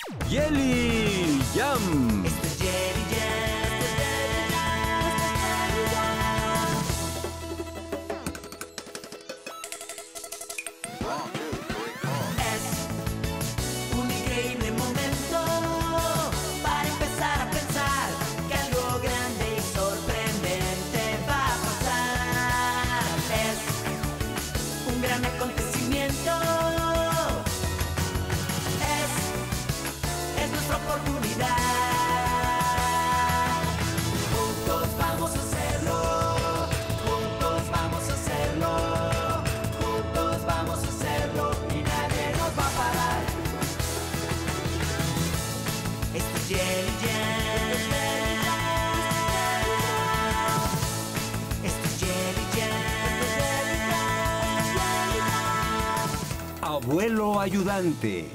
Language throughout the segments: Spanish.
Jelly Jam. Esto es Jelly Jam. Es un increíble momento para empezar a pensar que algo grande y sorprendente va a pasar. Es un gran acontecimiento. Es nuestra oportunidad. Juntos vamos a hacerlo. Juntos vamos a hacerlo. Juntos vamos a hacerlo y nadie nos va a parar. Esto es Jelly Jam. Esto es Jelly Jam. Abuelo ayudante.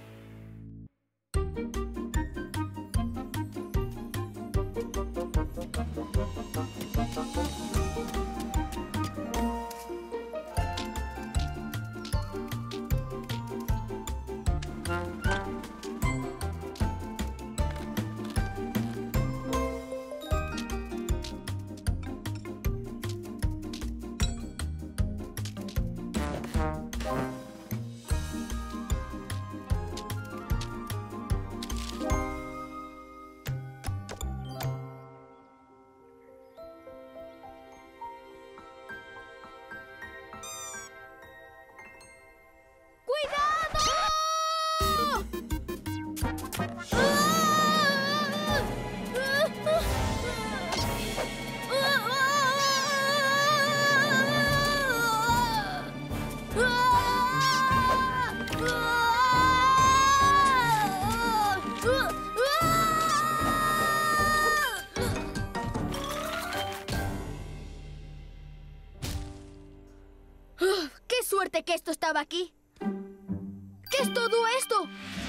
¡Qué suerte que esto estaba aquí! ¿Qué es todo esto?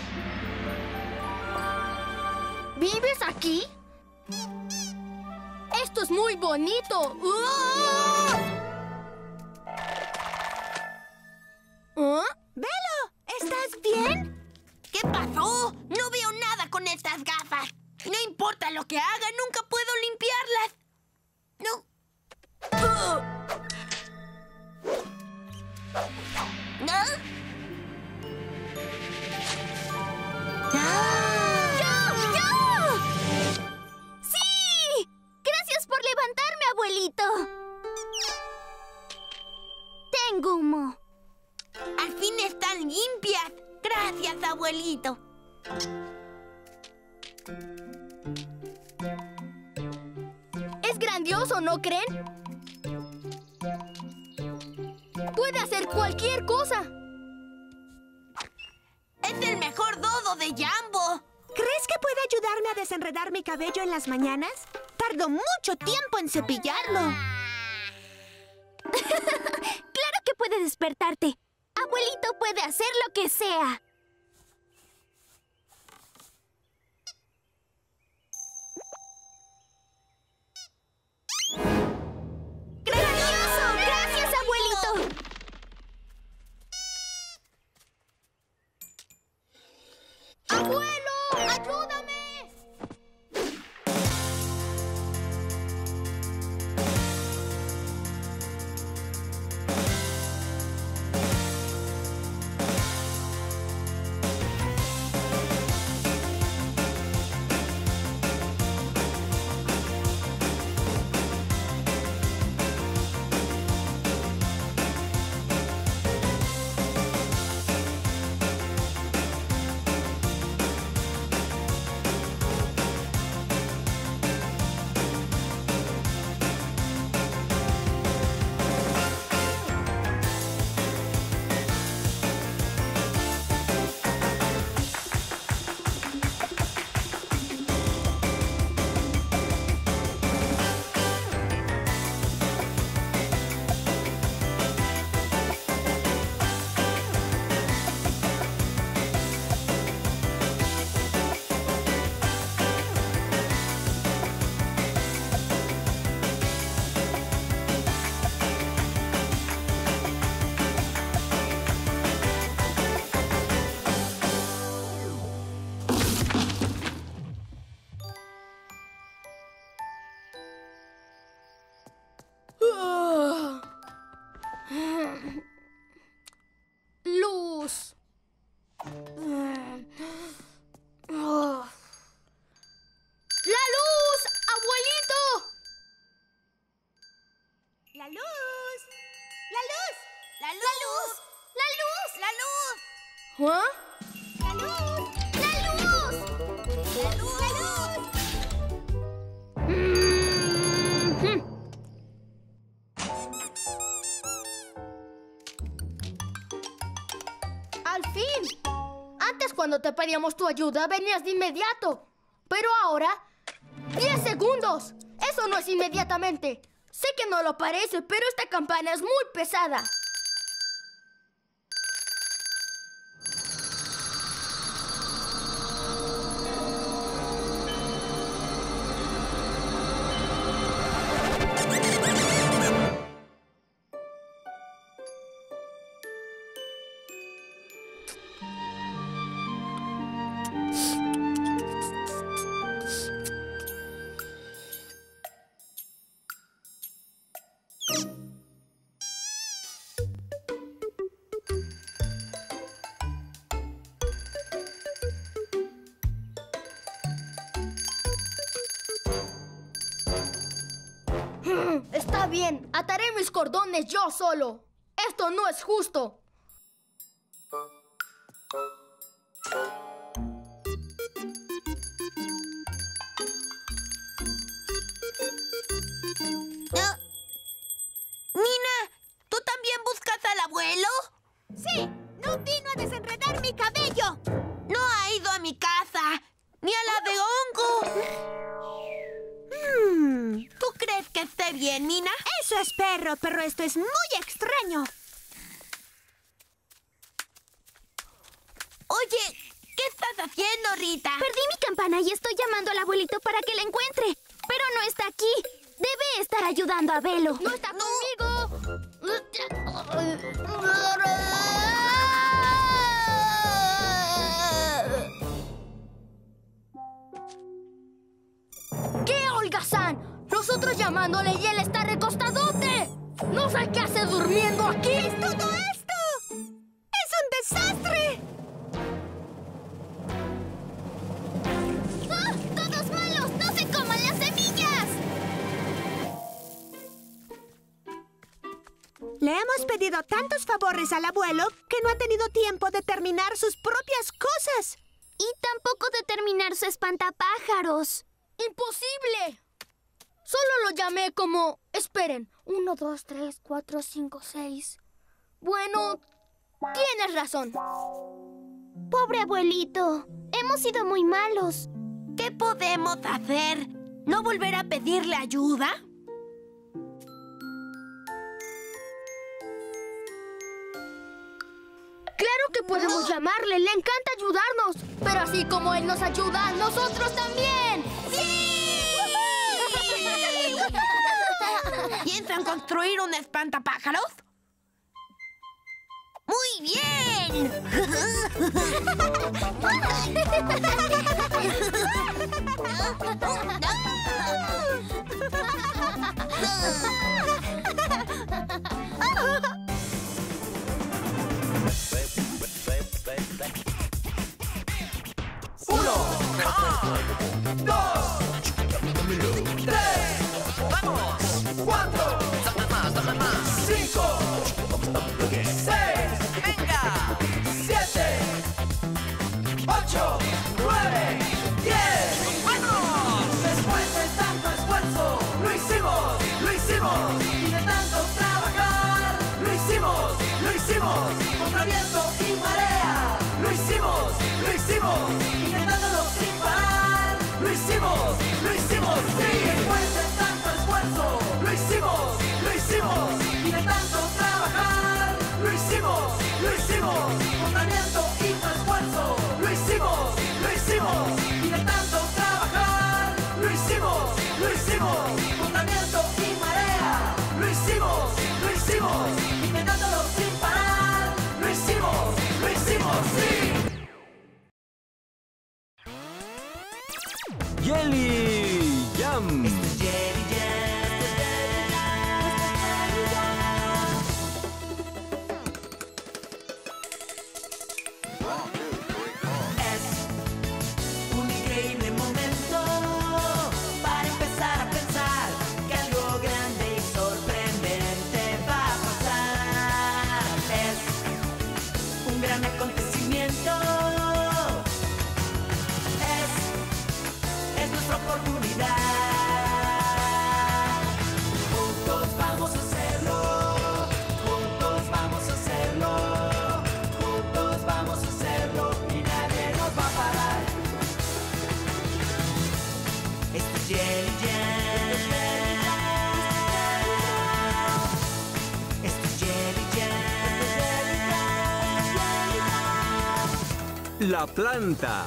¿Vives aquí? ¡Esto es muy bonito! ¡Velo! ¿Estás bien? ¿Qué pasó? No veo nada con estas gafas. No importa lo que haga, nunca puedo limpiarlas. No. ¿No? ¡Yo! ¡Sí! ¡Gracias por levantarme, abuelito! Tengo humo. Al fin están limpias. Gracias, abuelito. Es grandioso, ¿no creen? Puede hacer cualquier cosa. Es el mejor dodo de Jambo. ¿Crees que puede ayudarme a desenredar mi cabello en las mañanas? Tardo mucho tiempo en cepillarlo. ¡Claro que puede despertarte! Abuelito puede hacer lo que sea. ¡Grandioso! ¡Gracias, abuelito! ¡Abuelo! ¡Ayúdame! cuando te pedíamos tu ayuda, venías de inmediato. Pero ahora, 10 segundos. Eso no es inmediatamente. Sé que no lo parece, pero esta campana es muy pesada. Está bien, ataré mis cordones yo solo. Esto no es justo. Nina, ¿tú también buscas al abuelo? Sí, no vino a desenredar mi cabello. No ha ido a mi casa, ni a la de hongo. ¿Tú crees que esté bien, Nina? Eso es perro, pero esto es muy extraño. Oye, ¿qué estás haciendo, Rita? Perdí mi campana y estoy llamando al abuelito para que la encuentre. Pero no está aquí. Debe estar ayudando a Velo. ¡No está conmigo! ¿Qué, holgazán? Nosotros llamándole y él está recostadote. No sé qué hace durmiendo aquí. ¿Qué es todo esto? ¡Es un desastre! ¡Ah! ¡Todos malos! ¡No se coman las semillas! Le hemos pedido tantos favores al abuelo que no ha tenido tiempo de terminar sus propias cosas. Y tampoco de terminar su espantapájaros. ¡Imposible! Solo lo llamé como... Esperen. 1, 2, 3, 4, 5, 6. Bueno, tienes razón. Pobre abuelito. Hemos sido muy malos. ¿Qué podemos hacer? ¿No volver a pedirle ayuda? Claro que podemos llamarle. Le encanta ayudarnos. Pero así como él nos ayuda, nosotros también. ¿Piensan construir un espantapájaros? ¡Muy bien! Contra viento y marea, lo hicimos, intentándolo sin parar, lo hicimos, sí. Después de tanto esfuerzo, lo hicimos, y de tanto trabajar, lo hicimos, contra viento y esfuerzo, lo hicimos, y de tanto trabajar, lo hicimos, contra viento y marea, lo hicimos, intentándolo sin parar, lo hicimos, sí. Jelly Jam. Un increíble momento para empezar a pensar que algo grande y sorprendente va a pasar. Es un gran acontecimiento. Es nuestro la planta.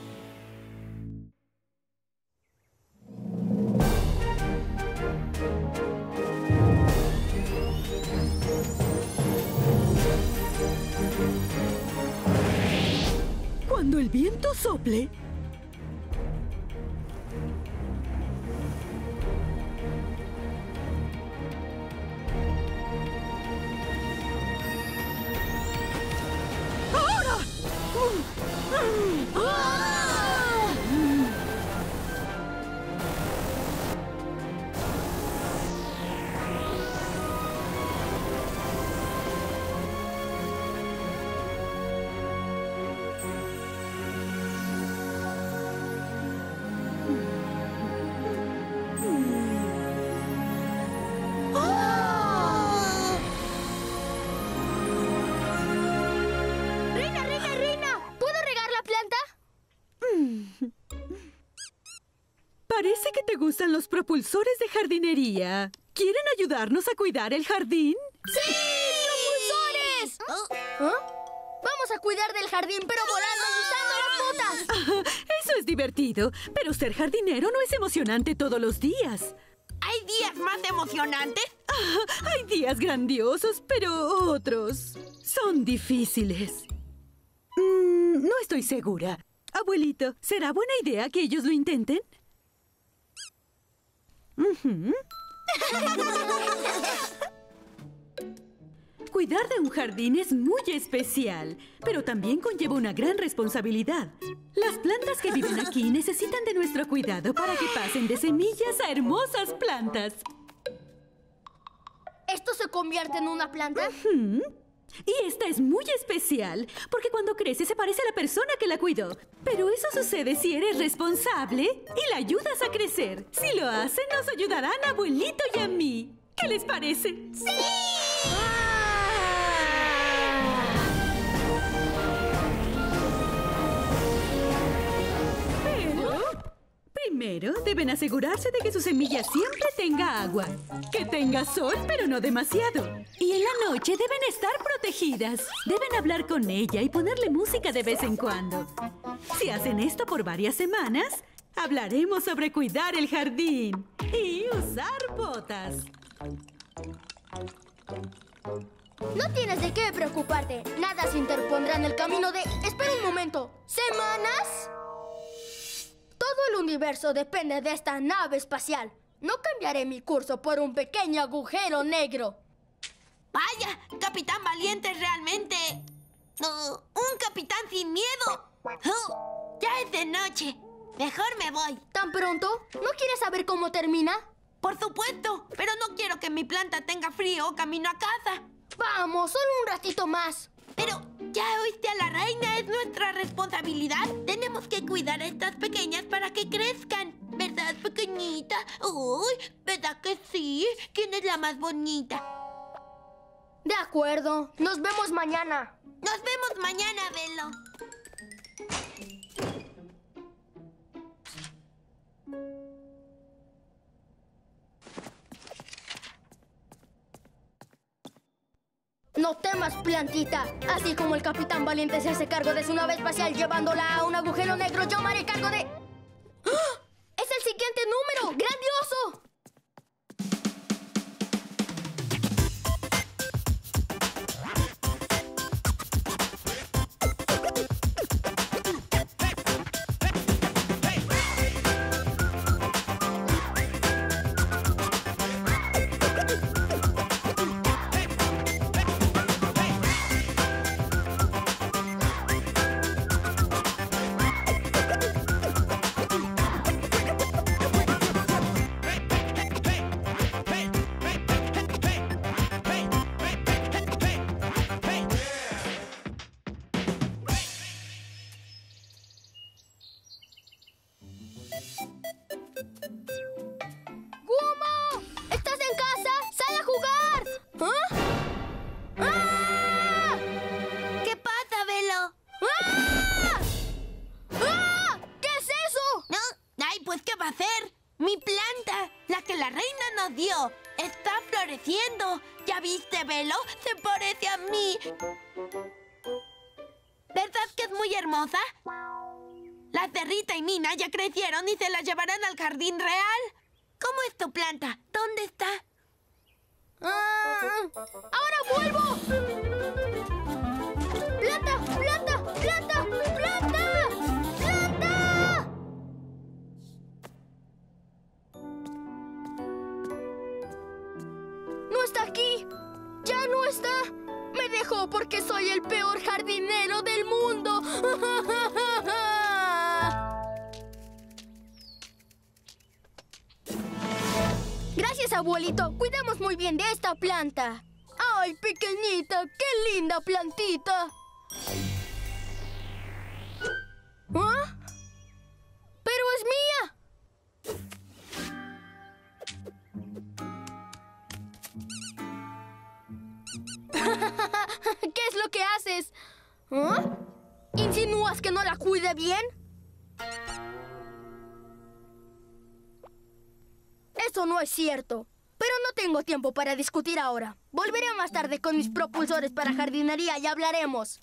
Cuando el viento sople, parece que te gustan los propulsores de jardinería. ¿Quieren ayudarnos a cuidar el jardín? ¡Sí! ¡Propulsores! Vamos a cuidar del jardín, pero volando y usando las botas. Eso es divertido, pero ser jardinero no es emocionante todos los días. ¿Hay días más emocionantes? Hay días grandiosos, pero otros son difíciles. No estoy segura. Abuelito, ¿será buena idea que ellos lo intenten? Cuidar de un jardín es muy especial, pero también conlleva una gran responsabilidad. Las plantas que viven aquí necesitan de nuestro cuidado para que pasen de semillas a hermosas plantas. ¿Esto se convierte en una planta? Y esta es muy especial, porque cuando crece se parece a la persona que la cuidó. Pero eso sucede si eres responsable y la ayudas a crecer. Si lo hacen, nos ayudarán a abuelito y a mí. ¿Qué les parece? ¡Sí! Primero, deben asegurarse de que su semilla siempre tenga agua. Que tenga sol, pero no demasiado. Y en la noche deben estar protegidas. Deben hablar con ella y ponerle música de vez en cuando. Si hacen esto por varias semanas, hablaremos sobre cuidar el jardín y usar botas. No tienes de qué preocuparte. Nada se interpondrá en el camino de... Espera un momento. ¿Semanas? Todo el universo depende de esta nave espacial. No cambiaré mi curso por un pequeño agujero negro. Vaya, Capitán Valiente es realmente... un capitán sin miedo. Ya es de noche. Mejor me voy. ¿Tan pronto? ¿No quieres saber cómo termina? Por supuesto, pero no quiero que mi planta tenga frío camino a casa. Vamos, solo un ratito más. Pero, ¿ya oíste a la reina? Es nuestra responsabilidad. Tenemos que cuidar a estas pequeñas para que crezcan. ¿Verdad, pequeñita? Uy, ¿verdad que sí? ¿Quién es la más bonita? De acuerdo. Nos vemos mañana. Nos vemos mañana, Velo. No temas, plantita. Así como el Capitán Valiente se hace cargo de su nave espacial llevándola a un agujero negro, yo me haré cargo de... ¡Ah! ¡Es el siguiente número! ¡Grandioso! ¡Está floreciendo! ¿Ya viste, Velo? ¡Se parece a mí! ¿Verdad que es muy hermosa? Las de Rita y Nina ya crecieron y se las llevarán al jardín real. ¿Cómo es tu planta? ¿Dónde está? ¡Ahora vuelvo! ¡Planta! ¡Planta! ¡Planta! ¡Planta! ¡Planta! ¡No está aquí! ¡Ya no está! ¡Me dejó porque soy el peor jardinero del mundo! Gracias, abuelito. Cuidamos muy bien de esta planta. ¡Ay, pequeñita! ¡Qué linda plantita! ¿Ah? ¡Pero es mía! ¿Qué es lo que haces? ¿Ah? ¿Insinúas que no la cuide bien? Eso no es cierto. Pero no tengo tiempo para discutir ahora. Volveré más tarde con mis propulsores para jardinería y hablaremos.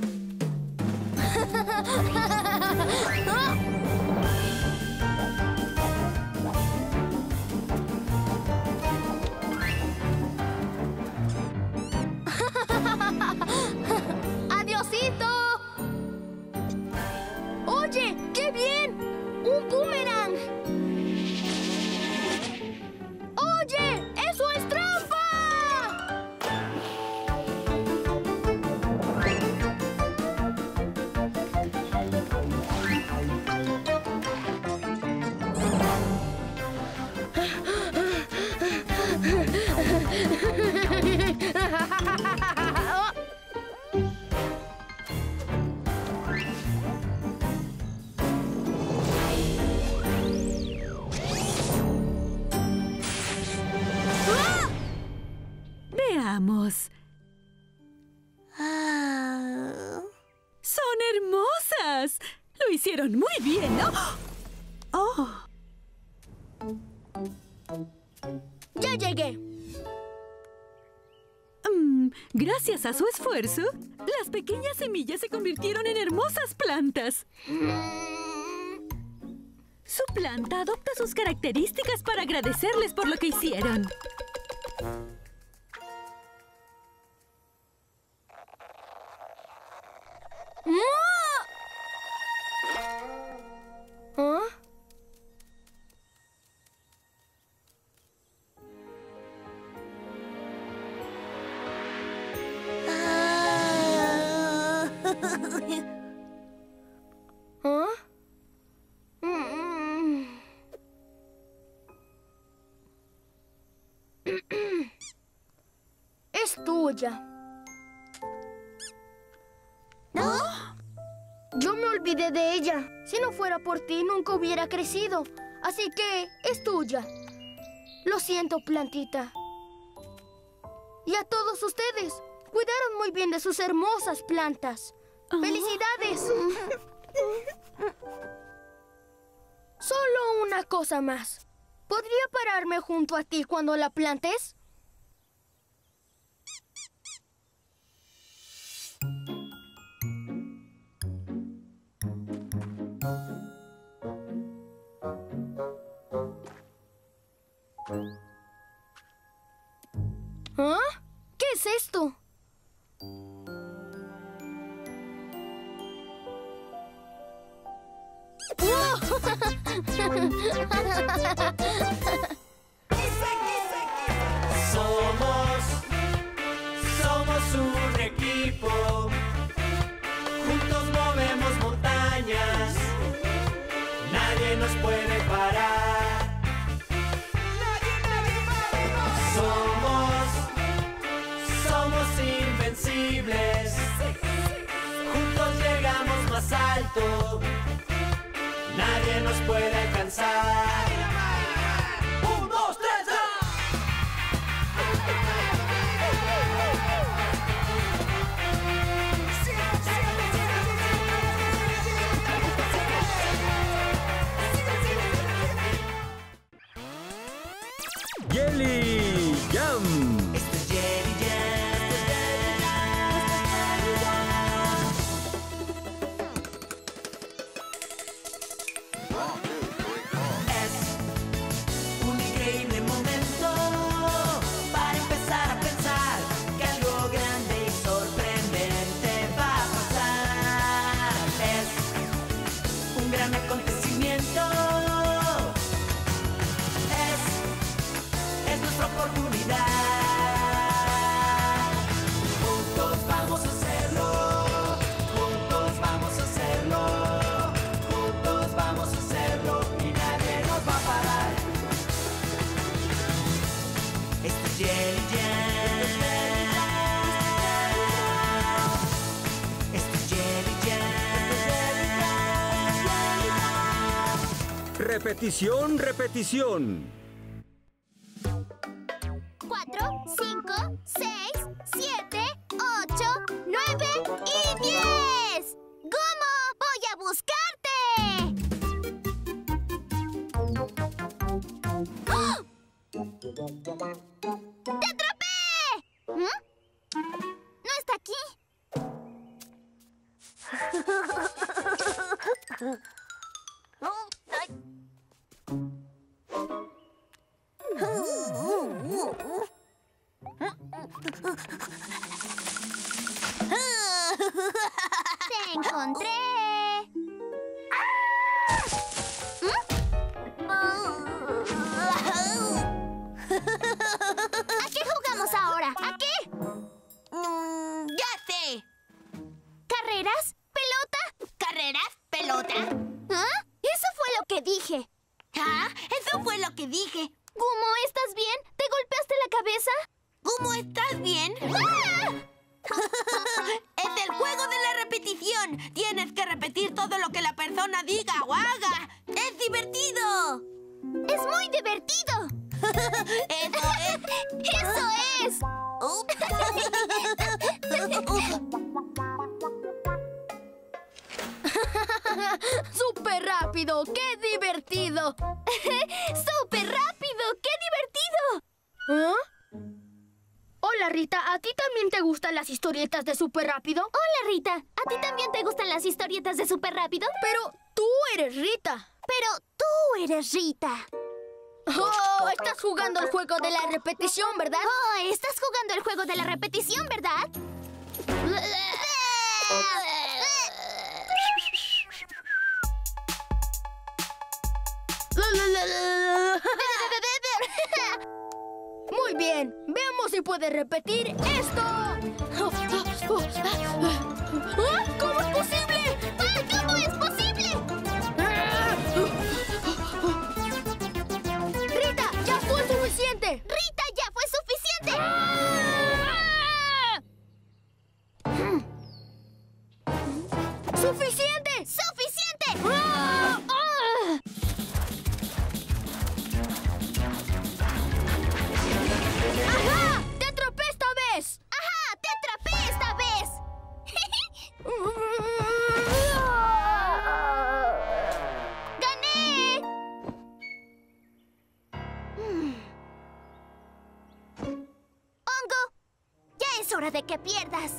¡Adiosito! ¡Oye! ¡Qué bien! ¡Un boomerang! ¡Oye! ¡Eso es trampa! Veamos. ¡Son hermosas! Lo hicieron muy bien, ¿no? ¡Oh! ¡Ya llegué! Gracias a su esfuerzo, las pequeñas semillas se convirtieron en hermosas plantas. Su planta adopta sus características para agradecerles por lo que hicieron. ¿Ah? ¿Ah? Es tuya. Yo me olvidé de ella. Si no fuera por ti, nunca hubiera crecido. Así que es tuya. Lo siento, plantita. Y a todos ustedes. Cuidaron muy bien de sus hermosas plantas. ¡Felicidades! Solo una cosa más. ¿Podría pararme junto a ti cuando la plantes? ¿Ah? ¿Qué es esto? Somos un equipo. Juntos movemos montañas. Nadie nos puede parar. Somos invencibles. Juntos llegamos más alto. Nadie nos puede alcanzar. 1, 2, 3, Jelly Jam. Esto es Jelly Jam. gran acontecimiento. Es nuestra oportunidad. Juntos vamos a hacerlo. Juntos vamos a hacerlo. Juntos vamos a hacerlo y nadie nos va a parar. Este es Jelly Jam. Este es Jelly Jam. Repetición, repetición. 4, 5, 6, 7, 8, 9 y 10. ¡Gumo! ¡Voy a buscarte! ¡Ah! ¡Te atrapé! ¿No está aquí? ¡Te encontré! ¿A qué jugamos ahora? ¿A qué? ¡Ya sé! ¿Carreras? ¿Pelota? ¿Carreras? ¿Pelota? ¿Ah? Eso fue lo que dije. ¿Ah? Eso fue lo que dije. Gumo, ¿estás bien? ¿Te golpeaste la cabeza? ¿Cómo estás bien? ¡Ah! Es el juego de la repetición. Tienes que repetir todo lo que la persona diga o haga. ¡Es divertido! ¡Es muy divertido! ¡Eso es! ¡Eso es! ¡Súper rápido! ¡Qué divertido! ¡Súper rápido! ¡Qué divertido! ¿Ah? Hola, Rita. ¿A ti también te gustan las historietas de Súper Rápido? Hola, Rita. ¿A ti también te gustan las historietas de Súper Rápido? Pero tú eres Rita. Pero tú eres Rita. ¡Oh! Estás jugando el juego de la repetición, ¿verdad? Oh, estás jugando el juego de la repetición, ¿verdad? Muy bien. Veamos si puedes repetir esto. ¿Ah? ¿Cómo es posible? ¿Cómo es posible? ¡Rita, ya fue suficiente! ¡Rita, ya fue suficiente! ¡Suficiente! ¡Suficiente! ¡Ah! ¡Ah! ¡Ajá! ¡Te atrapé esta vez! ¡Ajá! ¡Te atrapé esta vez! ¡Gané! Hongo, ya es hora de que pierdas.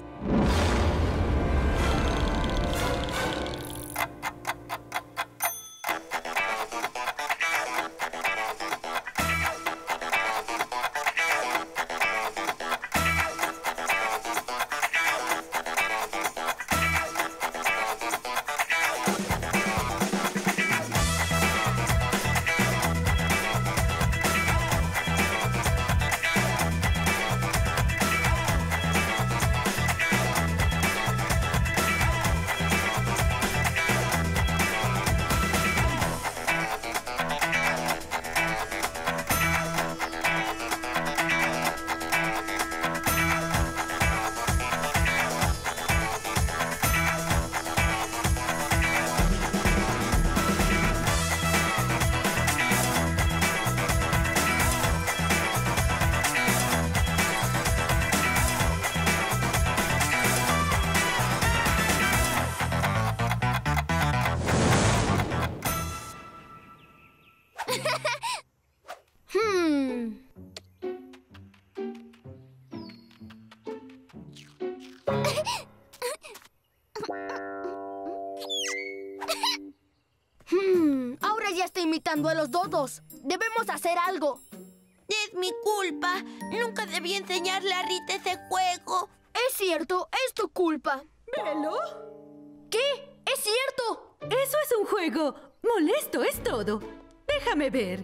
Ahora ya está imitando a los dodos. Debemos hacer algo. Es mi culpa. Nunca debí enseñarle a Rita ese juego. Es cierto, es tu culpa. ¿Velo? ¿Qué? ¡Es cierto! Eso es un juego juego molesto, es todo. Déjame ver.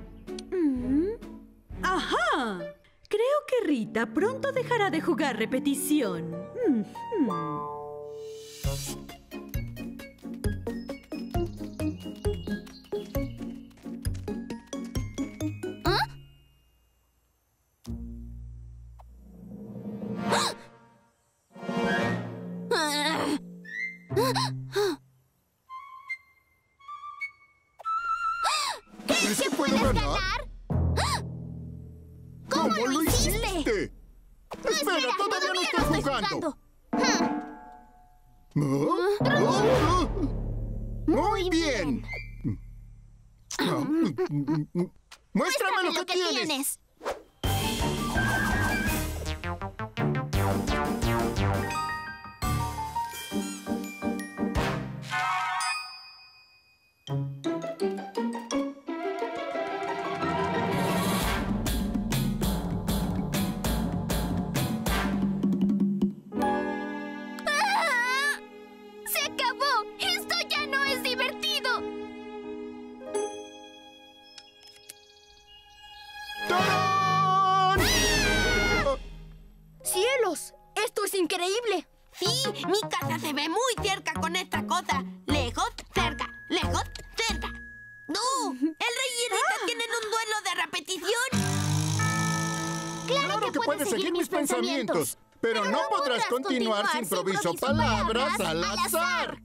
¡Ajá! Creo que Rita pronto dejará de jugar repetición. ¿Crees que puedes ganar? ¿Cómo lo hiciste? Espera, todavía no estoy jugando. Muy bien. Muéstrame lo que tienes. ¡Se acabó! ¡Esto ya no es divertido! ¡Tarán! ¡Cielos! ¡Esto es increíble! Sí, mi casa se ve muy cerca con esta cosa. Lejos, cerca, lejos, cerca. ¡No! ¡El Rey y Rita tienen un duelo de repetición! Claro que puedes seguir mis pensamientos, pero no podrás continuar si improviso palabras al azar.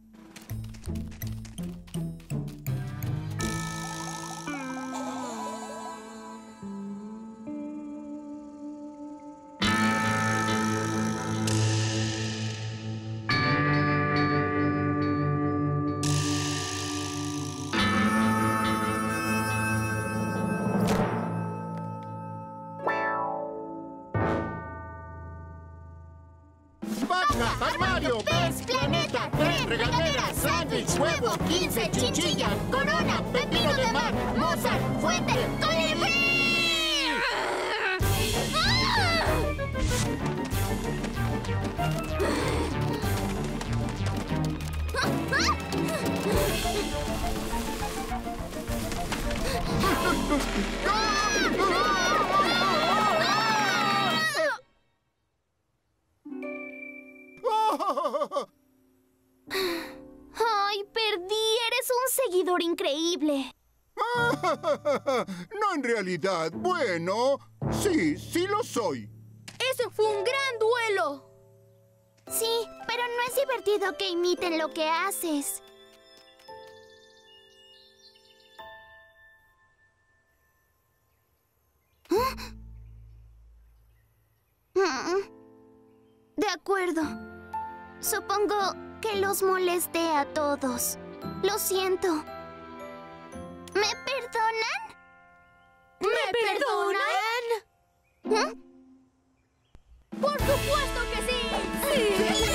Vaca, armario, pez, planeta, tren, regadera, sándwich, huevo, 15, chinchilla, corona, pepino de mar, Mozart, fuente, colibrí. ¡Ay, perdí! ¡Eres un seguidor increíble! No, en realidad, bueno, sí lo soy. ¡Ese fue un gran duelo! Sí, pero no es divertido que imiten lo que haces. De acuerdo. Supongo que los molesté a todos. Lo siento. ¿Me perdonan? ¿Me perdonan? ¡Por supuesto que sí!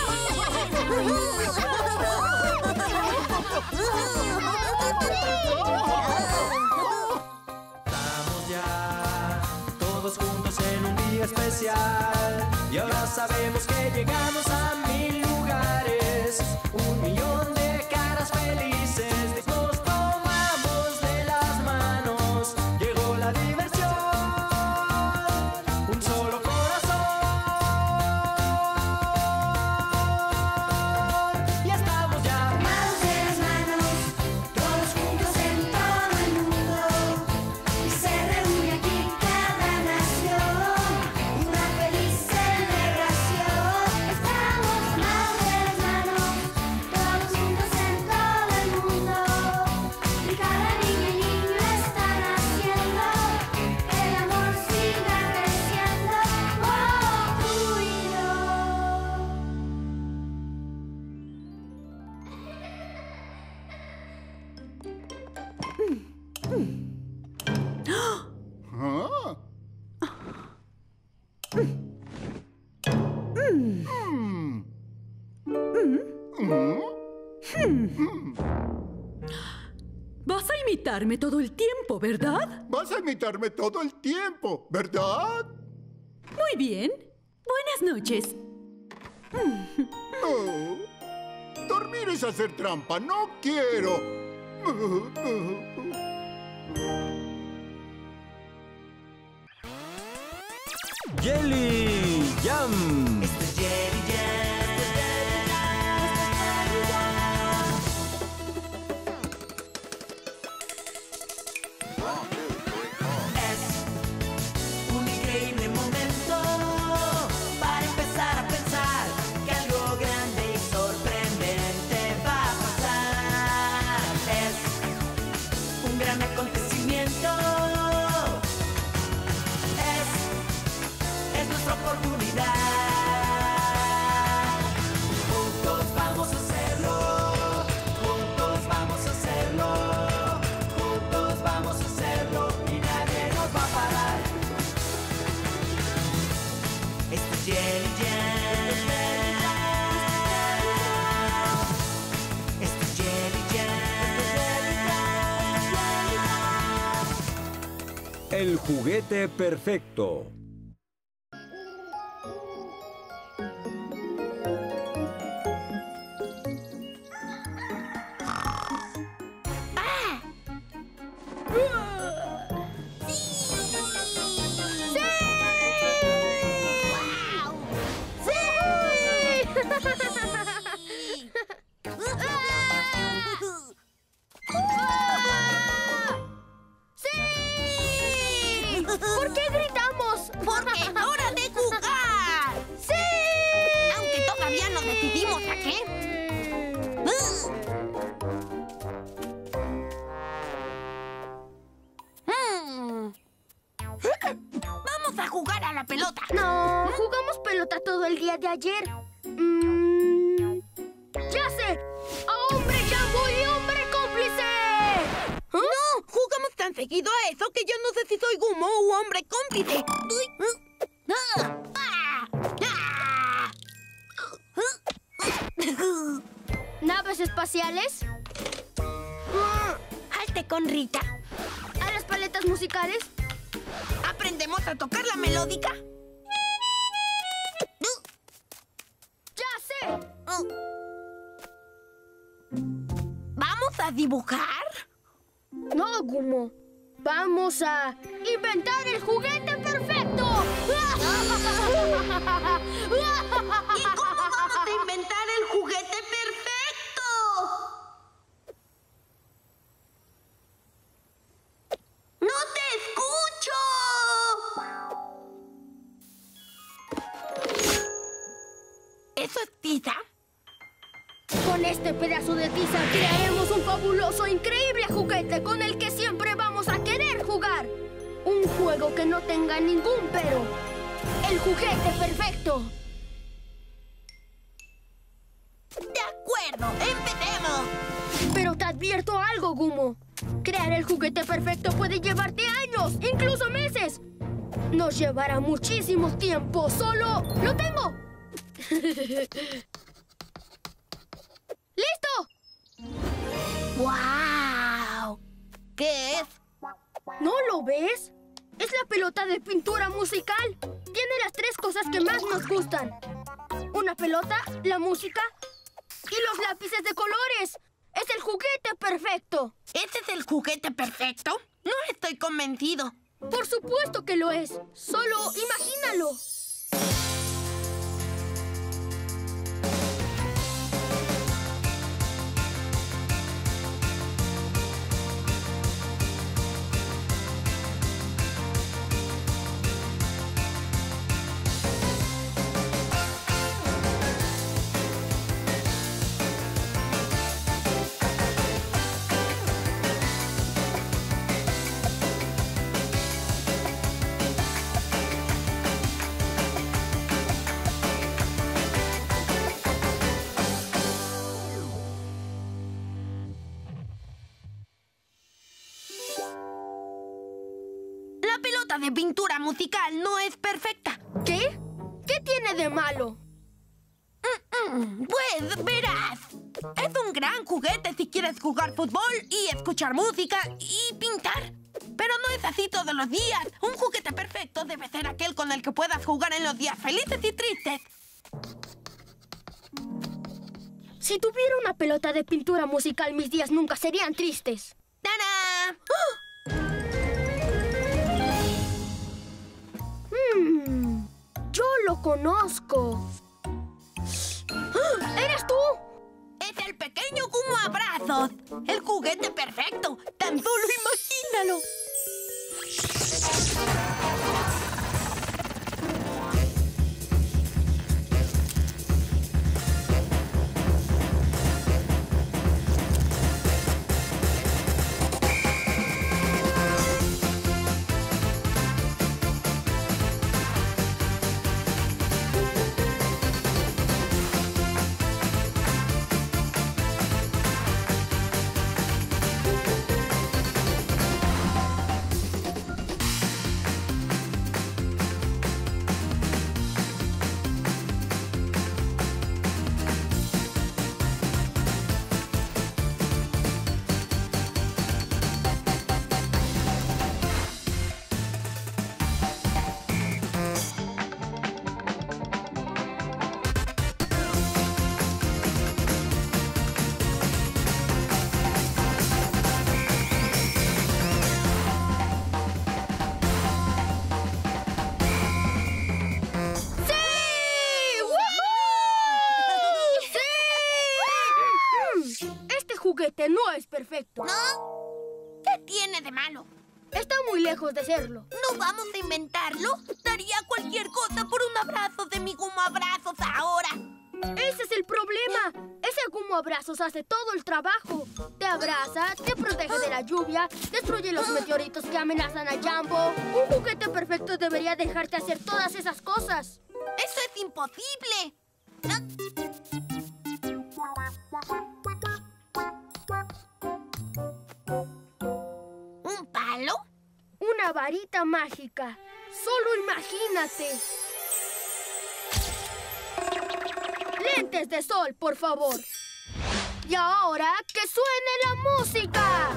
Estamos ya todos juntos en un día especial y ahora sabemos que llegamos a 1000 lugares, 1.000.000 de caras felices, nos tomamos de las manos, llegó la diversión, un solo corazón, y estamos ya Manos de las manos, todos juntos en todo el mundo, y se reúne aquí cada nación, una feliz celebración. Estamos manos de las manos, todos juntos en todo el mundo, y cada niña y niño están haciendo que el amor siga creciendo. Oh, tú y yo. Ah. Vas a imitarme todo el tiempo, ¿verdad? Vas a imitarme todo el tiempo, ¿verdad? Muy bien. Buenas noches. Oh. Dormir es hacer trampa. No quiero. Jelly Jam. Esto es Jelly Jam. Es un increíble momento para empezar a pensar que algo grande y sorprendente va a pasar. Es un gran acontecimiento. Es nuestra oportunidad. Juntos vamos a hacerlo. Juntos vamos a hacerlo. Juntos vamos a hacerlo y nadie nos va a parar. Esto es Jelly Jam. Esto es Jelly Jam. El juguete perfecto. ¿Por qué gritamos? ¡Porque es hora de jugar! ¡Sí! Aunque todavía no decidimos a qué. Vamos a jugar a la pelota. No, jugamos pelota todo el día de ayer. ¡Ya sé! ¡A hombre Jambo y hombre cómplice! No, jugamos tan seguido a eso que yo no sé si soy Gumo u hombre cómplice. ¿Naves espaciales? Alte con Rita. ¿A las paletas musicales? ¿Aprendemos a tocar la melódica? ¡Ya sé! ¿Vamos a dibujar? No, Gumo. Vamos a inventar el juguete perfecto. ¿Y cómo vamos a inventar el juguete perfecto? ¡No te escucho! ¿Eso es tiza? Con este pedazo de tiza crearemos un fabuloso, increíble juguete con el que siempre vamos a querer jugar. Un juego que no tenga ningún pero. El juguete perfecto. De acuerdo, empecemos. Pero te advierto algo, Gumo. Crear el juguete perfecto puede llevarte años, incluso meses. Nos llevará muchísimo tiempo. Solo lo tengo. ¡Listo! ¡Guau! ¿Qué es? ¿No lo ves? Es la pelota de pintura musical. Tiene las 3 cosas que más nos gustan. Una pelota, la música y los lápices de colores. Es el juguete perfecto. ¿Ese es el juguete perfecto? No estoy convencido. Por supuesto que lo es. Solo imagínalo. La pelota de pintura musical no es perfecta. ¿Qué? ¿Qué tiene de malo? Pues verás. Es un gran juguete si quieres jugar fútbol y escuchar música y pintar. Pero no es así todos los días. Un juguete perfecto debe ser aquel con el que puedas jugar en los días felices y tristes. Si tuviera una pelota de pintura musical, mis días nunca serían tristes. ¡Tarán! Yo lo conozco. ¿Eres tú? ¡Es el pequeño Gumo Abrazos! ¡El juguete perfecto! ¡Tan solo imagínalo! juguete no es perfecto. ¿No? ¿Qué tiene de malo? Está muy lejos de serlo. ¿No vamos a inventarlo? Daría cualquier cosa por un abrazo de mi Gumo Abrazos ahora. Ese es el problema. Ese Gumo Abrazos hace todo el trabajo. Te abraza, te protege de la lluvia, destruye los meteoritos que amenazan a Jumbo. Un juguete perfecto debería dejarte hacer todas esas cosas. ¡Eso es imposible! ¿Un palo? Una varita mágica. Solo imagínate. Lentes de sol, por favor. Y ahora, ¡que suene la música!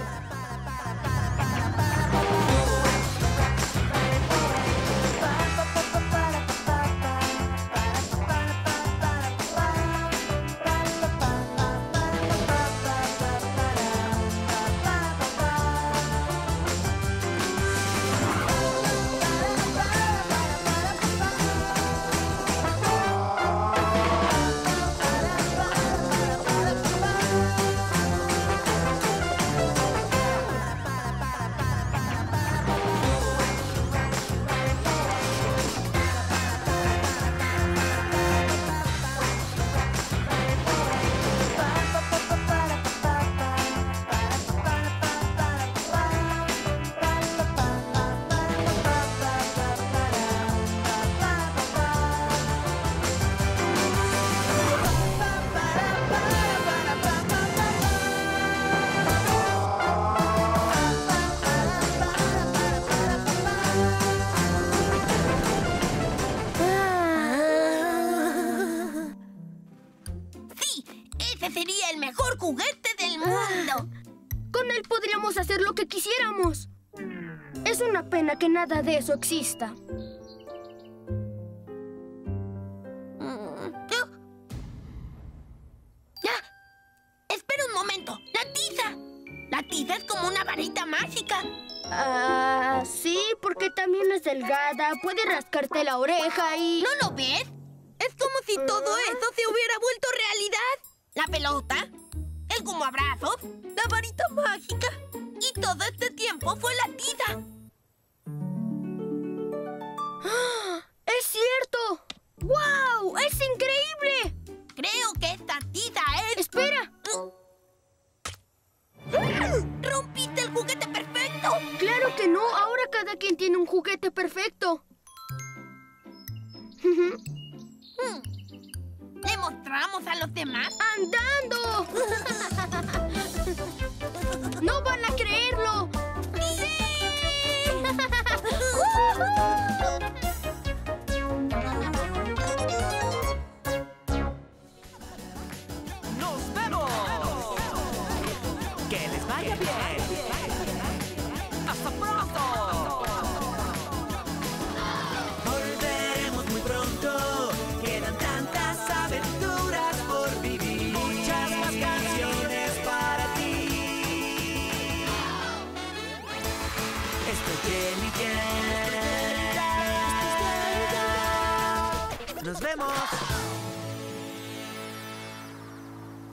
Sería el mejor juguete del mundo. Con él podríamos hacer lo que quisiéramos. Es una pena que nada de eso exista. Espera un momento. ¡La tiza! La tiza es como una varita mágica. Sí, porque también es delgada. Puede rascarte la oreja y... ¿No lo ves? Es como si todo eso se hubiera vuelto realidad. La pelota, el Gumo Abrazos, la varita mágica. Y todo este tiempo fue la tiza. ¡Es cierto! ¡Wow! ¡Es increíble! Creo que esta tiza es... ¡Espera! ¡Rompiste el juguete perfecto! ¡Claro que no! Ahora cada quien tiene un juguete perfecto. ¿Le mostramos a los demás? ¡Andando! ¡No van a creerlo! ¡Sí! ¡Nos vemos! ¡Que les vaya bien! ¡Hasta pronto! Volveremos muy pronto. Quedan tantas aventuras por vivir. Muchas vemos!